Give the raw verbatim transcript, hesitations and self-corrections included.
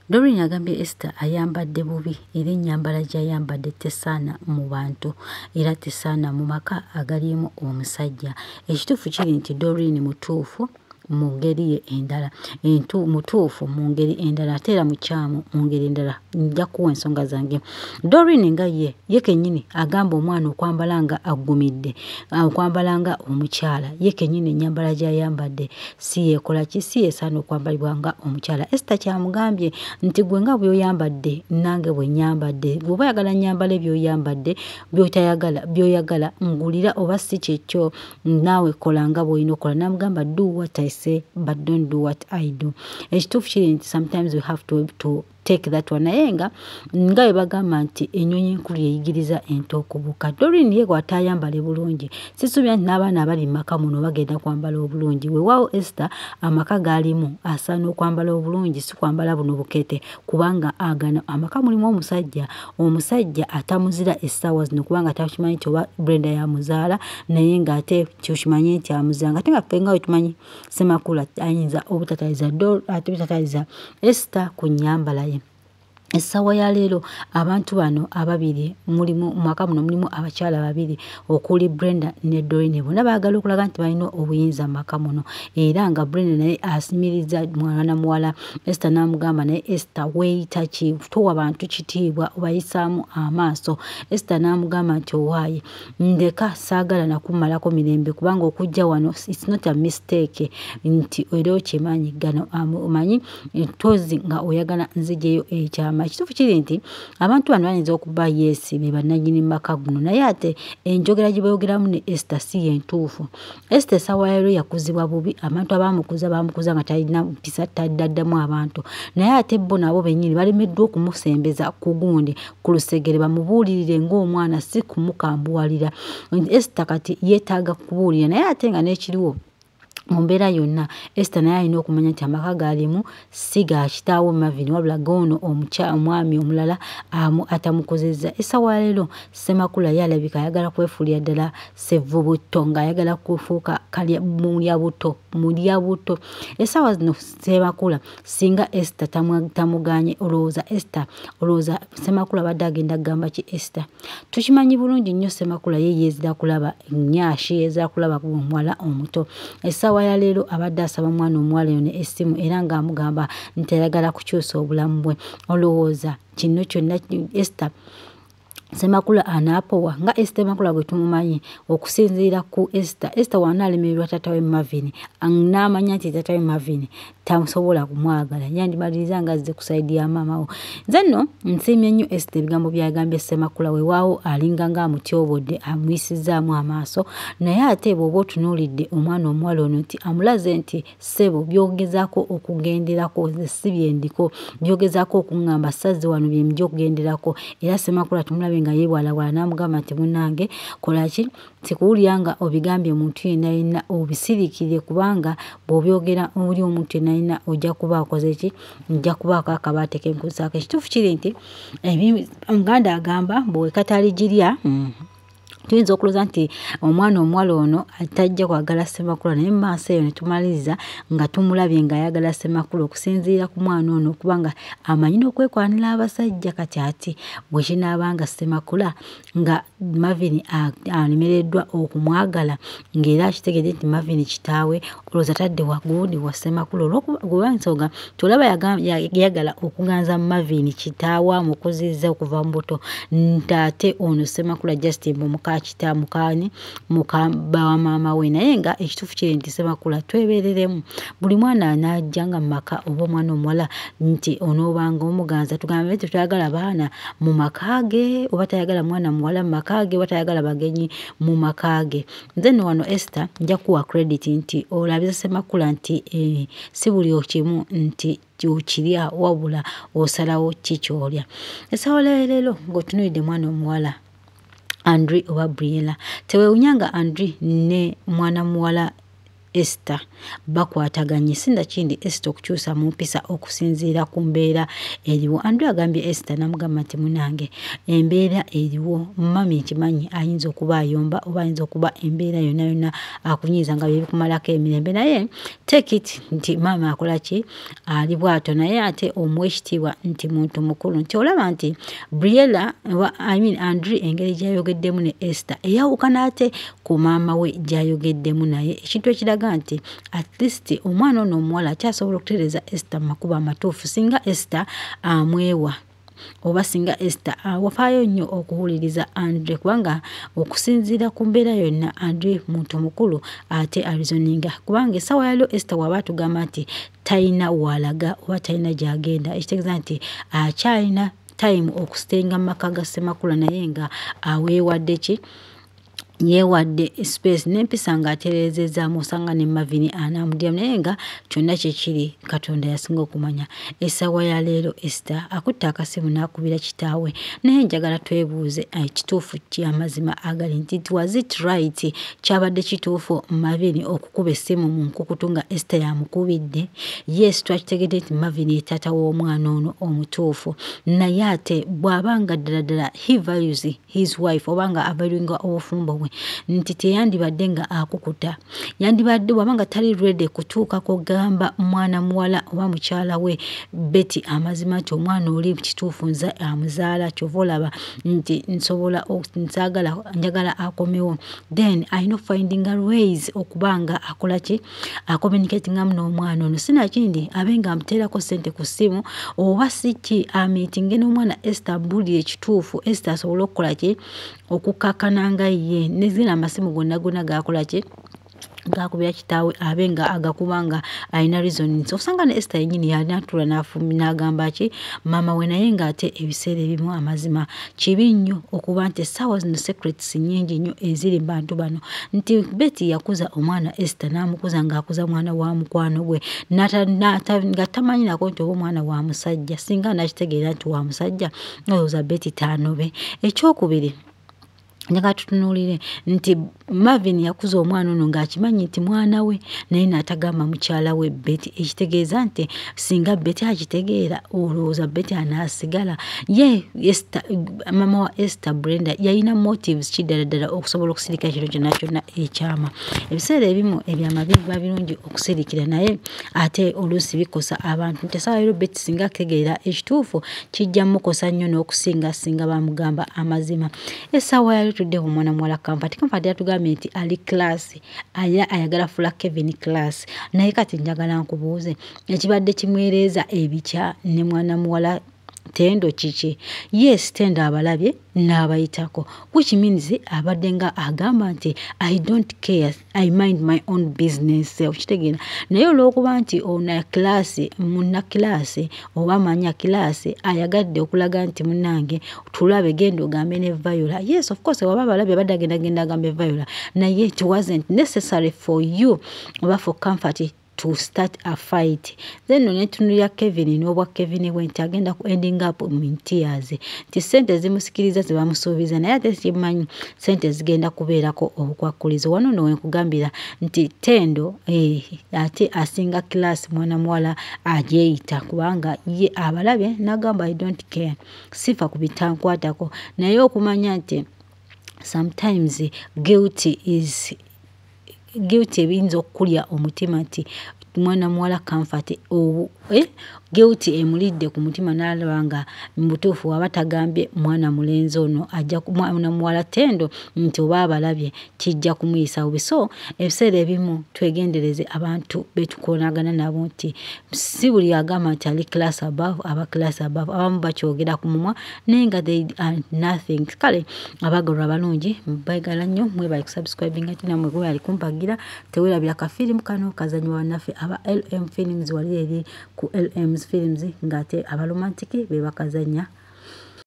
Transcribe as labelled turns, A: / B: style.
A: Doreen agambye Esther ayambadde bubi era ennyambala gy'ayambadde tesaana mu bantu era tesaana mu maka agalimu omusajja. Ekituufu kiri nti Doreen mutuufu mu ngeri ye endala, entu mutuufu mu ngeri endala ate era mukyamu mu ngeri endala. Nja kuwa ensonga zange. Doreen nga ye ye kennyini agamba omwana okwambala nga aggumidde, okwambala nga omukyala. Ye kennyini ennyambala gy'ayambadde si yeekola ki, si yeesaana okwambalibwa nga omukyala. Esther kyamugambye nti gwe nga bw'oyambadde nange bwe nyambadde, bw'oba oyagala nyambala by'oyambadde, by'otayagala by'oyagala ngulira oba si kyekyo naawe kola nga bw'olina okola. N'amugamba do what I say but don't do what I do. Ekituufu kiri nti sometimes we have to, to take that one. Naye nga nga bwe bagamba nti ennyonyi enkulu yeyigiriza ento okubuuka. Doreen ye bw'atayambale bulungi sisuubira nti n'abaana abali mu maka muno bagenda kwambala obulungi. Weewaawo Esther amaka g'alimu asaana okwambala obulungi, si kwambala buno bukete, kubanga agana amaka mulimu omusajja omusajja atamuzira essaawa zino kubanga takimanyi nti oba Brenda yamuzaala naye ng'ate kyokimanye nti amuzira. Ng'ate nga ffe nga bwe tumanyi Ssemakula ayinza obutataliza ate butataliza Esther ku nnyambala ye. Essaawa ya leero abantu bano ababiri mulimu mwaka muno mulimu abakyala babiri okuli Brenda ne Doreen. Bonna baagala okulaga nti balina obuyinza maka muno era nga Brenda naye asimiriza mwana muwala. Esther n'amugamba naye Esther weeyita ki, towa bantu kitiibwa obayisaamu amaaso. Esther n'amugamba nti owaaye ndeka saagala nakumalako mirembe kubanga okujja wano it's not a mistake nti era okimanyi gano omanyi tozi nga oyagala nzijeyo ekyama. Ekituufu kiri nti abantu bano bayinza okuba yes be bannannyini maka guno naye ate enjogera gye bayogeramu ne Esther si yentuufu. Esther essaawa ya leero yakuzibwa bubi, abantu abaamukuza baamukuza nga talina mpisa taddaddamu abantu, naye ate bo nabo bennyini balemeddwa okumusembeza ku gundi ku lusegere bamubuulirire ng'omwana si kumukambuwalira. Esther kati yeetaaga kubuulira naye ate nga n'ekiriwo mu mbeera yonna Esther naye alina okumanya nti amaka galimu si ga kitaawo Marvin wabula goono omwami omulala atamukozezza. Essaawa ya leero Ssemakula ye alabika ayagala kwefuulira ddala Ssevubuto ng'ayagala kufuuka mulya buto mulya buto. Essaawa zino Ssemakula singa Esther tamuganye olowooza Esther olowooza Ssemakula badde agenda kugamba ki Esther? Tukimanyi bulungi nnyo Ssemakula ye yeezira kulaba nnyashi, yeezira kulaba omuwala omuto. Essaawa ya leero abadde asaba mwana omuwala yone essimu era ng'amugamba nti ayagala kukyusa obulamu bwe. Olowooza kino kyonna Esther Ssemakula anaapowa nga Esther Makula gwe tumumanyi okusinziira ku Esther. Esther wana alemererwa taata we Marvin n'amanya nti taata we Marvin tamusobola kumwagala yandimaliriza nga azze ku sayidi ya maama we. Nze nno nsiimye nnyo Esther ebigambo by'agambye Ssemakula weewaawo alinga ng'amutyobodde amuyisizaamu amaaso naye ate bw'oba otunuulidde omwana omuwala ono nti amulaze nti ssebo byogezaako okugenderako si byendiko byogezaako okuŋŋamba sazze wano bye mujja okugenderako era Ssemakula tumulabe nga yeewalawala n'amugamba nti munnange kola ki sikuwulira nga obigambye omuntu yenna yenna obisirikire kubanga bw'obyogera oli omuntu yenna yenna ojja kuba akoze ki ojja kubaako akabaate k'enkusaako. Ekituufu kiri nti Omuganda agamba bw'ekataligirya tuyinza okulooza nti omwana omuwala ono atajja kwagala Ssemakula naye mu maaso eyo ne tumaliriza nga tumulabye ng'ayagala Ssemakula okusinziira ku mwana ono kubanga amanyi n'okwekwanira abasajja. Kati ati bwe kinaabanga Ssemakula nga Marvin alemereddwa okumwagala ng'era akitegedde nti Marvin kitaawe olowooza tadde wagundi wa Ssemakula olw'okuba ensonga tolaba yagala okuganza Marvin kitaawe amukuzizza okuva mu buto ntaate ono Ssemakula Justin omuka kita mukani mukamba wa maama we naye nga ekituufu kiri nti Ssemakula twebereremu buli mwana anajjanga mu maka oba omwana omuwala nti onoobanga omuganza tugambe nti tuyagala baana mu maka ge oba tayagala mwana muwala mu maka ge oba tayagala bagenyi mu maka ge. Nze nno wano Esther nja kuwa credit nti olabiza Ssemakula nti eh, si buli okimu nti okirya wabula osalawo kikyolya. Essaawa leero ng'otunuulidde mwana omuwala Andri oba Briella tewewunyanga Andri ne mwana muwala Esther bakwataganye sinda kindi Esther okukyusa mu mpisa okusinziira ku mbeera eriwo. Andrew agambye Esther namugamba nti munange embeera eriwo mami nkimanyi ayinza okuba ayomba oba ayinza okuba embeera yonna yonna akunyiiza nga bye bikumalako emirembe naye take it nti mama akola ki ali bwato naye ate omuwa ekitiibwa nti muntu mukulu nti olaba nti Briella I mean Andrew engeri gy'ayogeddemu ne Esther eyawukana ate ku maama we gy'ayogeddemu naye ekintu ekiraga nti at least omwana ono omuwala akyasobola okutereeza Esther makubo amatuufu singa Esther amwewa oba singa Esther awafaayo nnyo okuwuliriza Andre kubanga okusinziira ku mbeera yonna Andre muntu mukulu ate arizoninga kubanga essaawa yaliyo Esther waba atugamba nti talina walaga oba talina gy'agenda ekitegeeza nti akyalina time okusitenga mu maka ga Ssemakula naye nga aweewadde ki yeewadde space n'empisa ng'atereezezaamu osanga ne Mavini anaamudyamu naye nga kyonna kyekiri Katonda yasinga okumanya. Essaawa ya leero Esther akutte akasimu n'akubira kitaawe naye njagala twebuuze ekituufu ky'amazima agali nti was it right kyabadde kituufu Mavini okukuba essimu mu nkukutu nga Esther yamukubidde. Yes twakitegedde nti Mavini ye taata w'omwana ono omutuufu naye ate bw'abanga ddala ddala he values his wife obanga avaluinga obufumbo bwe nti teyandibadde nga akukuta yandibadde wabanga tali ready kutuuka kugamba mwana muwala oba mukyala we Betty amazima nti omwana oli kituufu nze amuzaala kyova olaba nti nsobola nsaagala njagala akomewo then ayina finding a ways okubanga akola ki acommunicatinga n'omwana ono sinakindi abenga amuteerako ssente ku ssimu oba si ki amiitinge n'omwana Esther bulire ekituufu Esther asobola okukola ki okukakkananga ye nezina amasimu gonna gonna gakola ki gakubira kitaawe abenga agakubanga ayina reason osanga ne Esther yennyini yanatula n'afumi n'agamba ki mama we naye ng'ate ebiseera ebimu amazima kibi nnyo okuba nti essaawa zino secrets nnyingi nnyo eziri mu bantu bano nti Betty yakuza omwana Esther n'amukuza ng'akuza mwana wa mukwano gwe nga tamanyi nako nti oba omwana wa musajja singa nakitegeera nti wa musajja olowooza Betty taanobe. Ekyokubiri njagala tutunuulire nti Marvin yakuza omwana ono ng'akimanyi nti mwana we naye n'atagamba mukyala we Betty ekitegeeza nti singa Betty akitegeera olowooza Betty anaasigala ye Esther mama wa Esther Brenda yalina motives kiddala ddala okusobola okusirika ekiro kyonna kyonna ekyama. Ebiseera ebimu ebyamabi biba birungi okusirikira naye ate oluusi bikosa abantu nti essaawa leero Betty singa akitegeera ekituufu kijja mukosa nnyo n'okusinga singa bamugamba amazima. Essaawa yali tudde omwana muwala Kamfati Kamfati yatugambye nti ali class aya ayagala fula Kevin class naye kati njagala nkubuuze ekibadde kimwereeza ebikya ne mwana muwala Tendo kiki yes Tendo abalabye n'abayitako which means abadde nga agamba nti I don't care I mind my own business okitegeera naye olw'okuba nti ona class munna class oba manya class ayagadde okulaga nti munnange tulabe genda ogambe ne Viola yes of course waba balabye badde agenda genda agambe Viola naye it wasn't necessary for you oba for Comfort to start a fight. Then onetunulira Kevin n'obwa Kevin went agenda ku ending up in tears. Ti sente zimusikiriza zibamusuubiza naye ate simanyi sente zigenda kubeerako obukwakulizo. Wano no wenkugambira nti Tendo eh, ate asinga class mwana muwala ajeeyita kubanga ye abalabye n'agamba I don't care sifa ku bitankwatako naye okumanya nti sometimes guilty is guilty ebiyinza okukulya omutima nti mwana muwala Comfort obu eh guilty emulidde ku mutima n'alaba nga mubutuufu waba tagambye mwana mulenzi ono ajja mwana muwala Tendo nti oba abalabye kijja kumuyisa obi. So ebiseera ebimu twegendereze abantu betukoonagana nabo nti si buli agamba nti ali class above aba class above abamu bakyogera ku mumwa naye nga they are nothing. Kale abagalwa abalungi mbaagala nnyo mwebali kusubscribinga tina mwegwe ali kumpagira tewerabira kafirimu kano kazanywa naffe aba L M Films wali eri ku L M's Films ngate abalomantiki be bakazanya